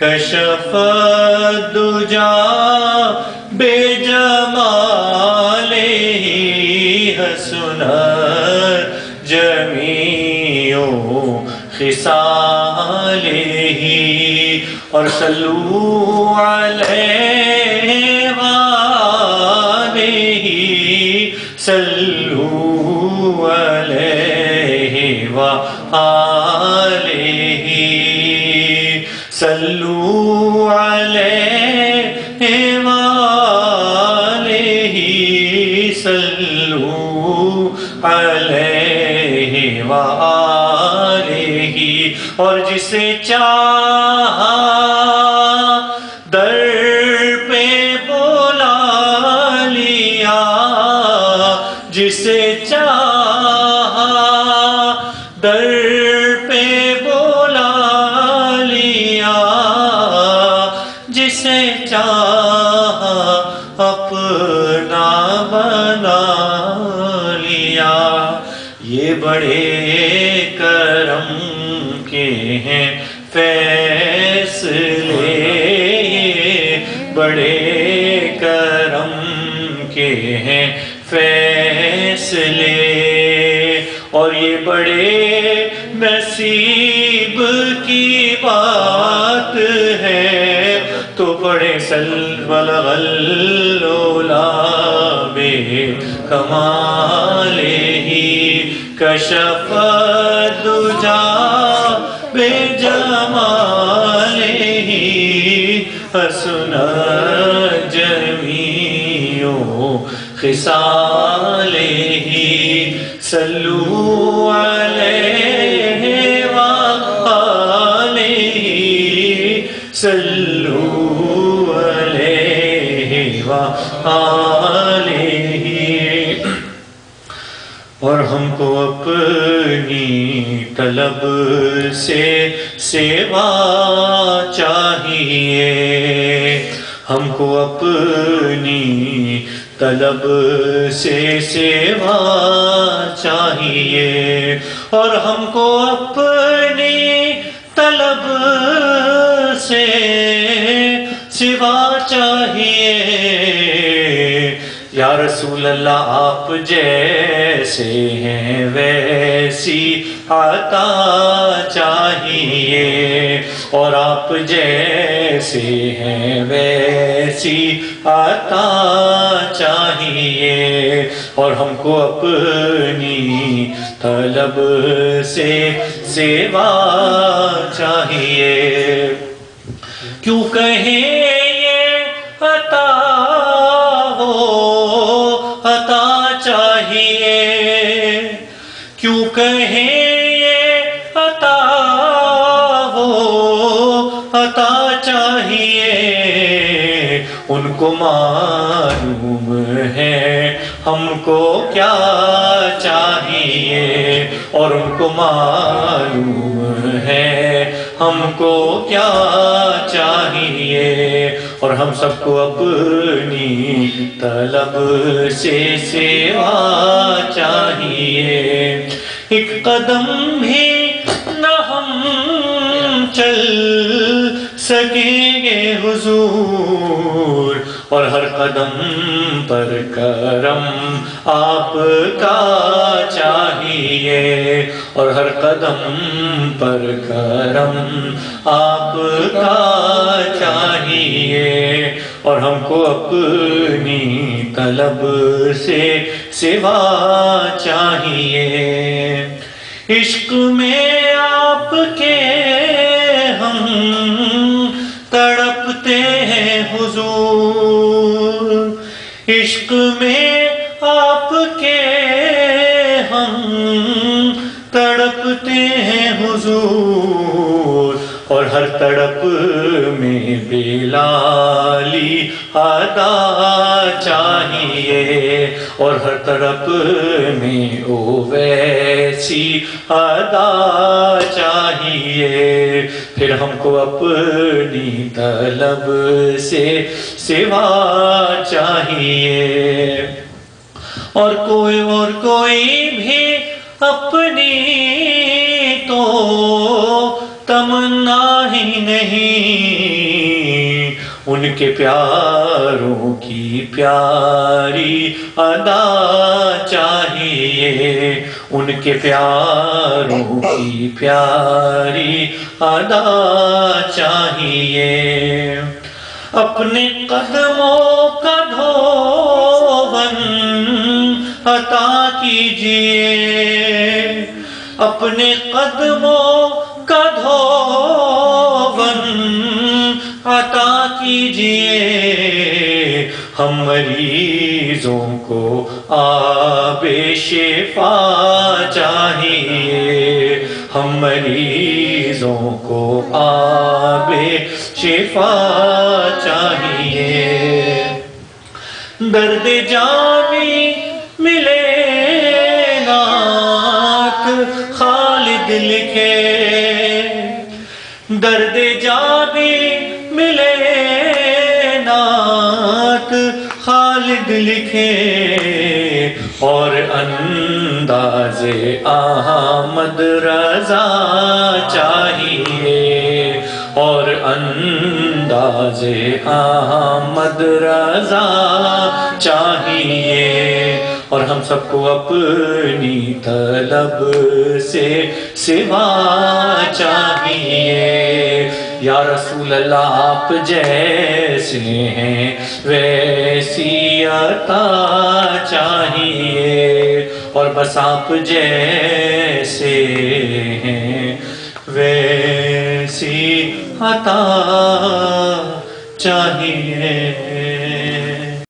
کشف الدجا بے جمالہ حسنت جمیع خصالہ اور صلو علیہ وآلہ صلو علیہ وآلہ صلو علیہ وآلہ صلو علیہ وآلہ اور جسے چاہا در پہ بلا لیا جسے چاہا در پہ بلا لیا جسے چاہا اپنا بنا لیا یہ بڑے کرم کے ہیں فیصلے بڑے کرم کے ہیں فیصلے اور یہ بڑے نصیب کی بات ہے تو بڑے بلغ العلا بے کمالہ کشف الدجا بے جمالہ حسنت جمیع خصالہ صلو علیہ وآلہ صلو علیہ وآلہ اور ہم کو اپنی طلب سے سیوا چاہیے ہم کو اپنی طلب سے سیوا چاہیے اور ہم کو اپنی طلب سے سوا چاہیے یا رسول اللہ آپ جیسے ہیں ویسی عطا چاہیے اور آپ جیسے ہیں ویسی عطا چاہیے اور ہم کو اپنی طلب سے سیوا چاہیے کیوں کہیں یہ عطا عطا چاہیے کیوں کہیں یہ عطا ہو عطا چاہیے ان کو معلوم ہے ہم کو کیا چاہیے اور ان کو معلوم ہے ہم کو کیا چاہیے اور ہم سب کو اپنی طلب سے سیوا چاہیے ایک قدم بھی نہ ہم چل سکیں گے حضور اور ہر قدم پر کرم آپ کا چاہیے اور ہر قدم پر کرم آپ کا چاہیے اور ہم کو اپنی طلب سے سوا چاہیے عشق میں آپ کے ہم تڑپتے ہیں حضور عشق میں آپ کے ہم تڑپتے ہیں حضور اور ہر تڑپ میں بلالی ادا چاہیے اور ہر تڑپ میں او ویسی ادا چاہیے پھر ہم کو اپنی طلب سے سوا چاہیے اور کوئی بھی اپنی تو تمنا ہی نہیں ان کے پیاروں کی پیاری ادا چاہیے، ان کے پیاروں کی پیاری ادا چاہیے۔ اپنے قدموں کا دھون عطا کیجیے، اپنے قدموں کا دھون عطا کیجیے۔ ہم مریضوں کو آب شفا چاہیے، ہم مریضوں کو آب شفا چاہیے۔ درد جامی ملے نعت خالد لکھے، درد جامی ملے نعت خالد لکھے، اور انداز احمد رضا چاہیے، اور انداز احمد رضا چاہیے۔ اور ہم سب کو اپنی طلب سے سوا چاہیے۔ یا رسول اللہ آپ جیسے ہیں ویسی عطا چاہیے، اور بس آپ جیسے ہیں ویسی عطا چاہیے۔